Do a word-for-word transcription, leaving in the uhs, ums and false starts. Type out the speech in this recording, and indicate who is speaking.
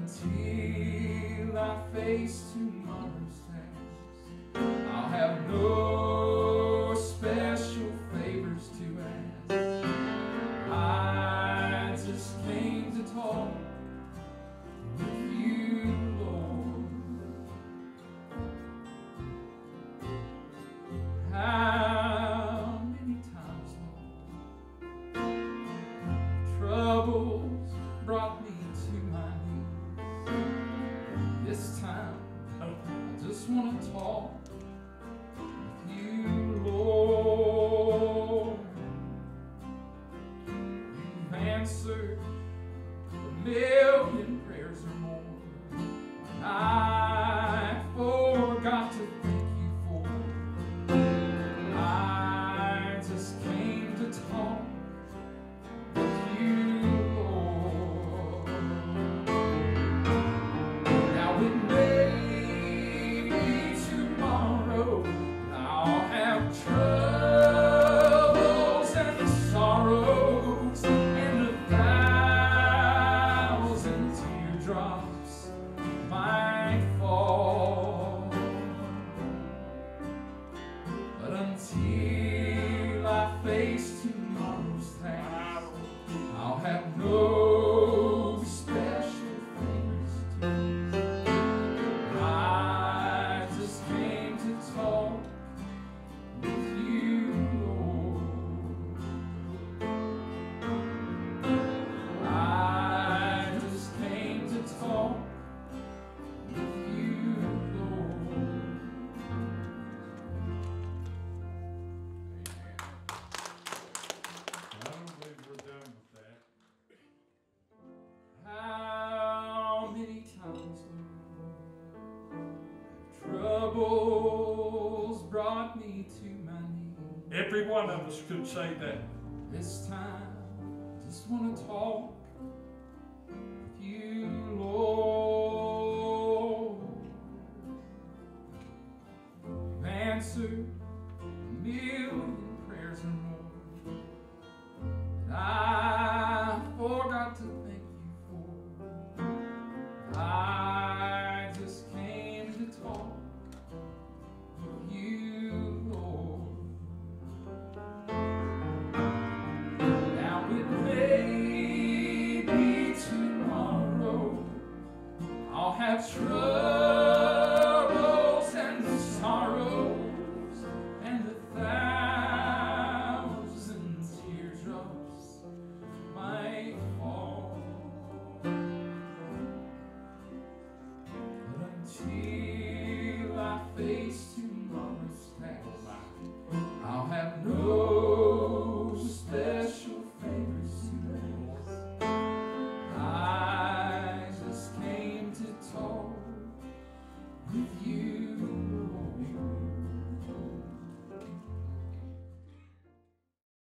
Speaker 1: until I face tomorrow's task. I'll have no special favors to ask. I just came to talk with you, Lord. How many times, Lord, troubles brought me to my knees. This time, I just want to talk with you, Lord. You've answered a million prayers or more. I forgot to thank you for. I just came to talk with you, Lord. Now it may be tomorrow, I'll have troubles and sorrows and a thousand teardrops might fall. But until I face tomorrow's task, I'll have no special favors to ask. I just came to talk with you, Lord. I just came to talk with you, Lord.
Speaker 2: I don't believe we're done with that.
Speaker 1: How many times, Lord, troubles brought me to my knees?
Speaker 2: Every one of us could say that.
Speaker 1: This time, just want to talk with you, Lord. You've answered a million prayers and more that I forgot to thank you for. I just came to talk with you, Lord. Now it may be tomorrow, I'll have trouble